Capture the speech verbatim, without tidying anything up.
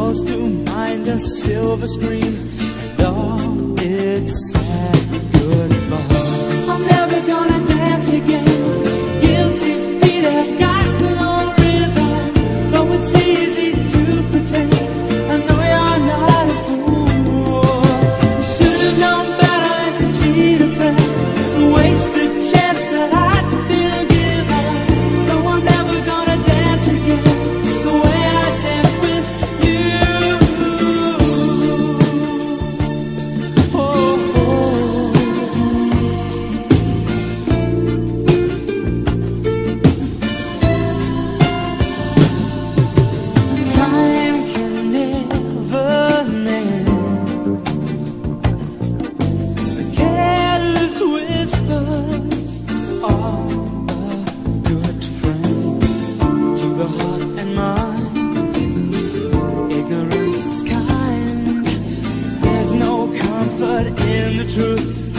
calls to mind a silver screen and all its sad goodbye. I'm never gonna dance again. Guilty feet have got no rhythm, though it's easy to pretend. I know you're not a fool. You should have known better than to cheat a friend, waste the chance that I'd been given. So I'm never gonna dance again the way I danced with you. Oh, oh. Time can never mend the careless whispers of a good friend. To the heart and mind, ignorance is kind. There's no comfort in the truth.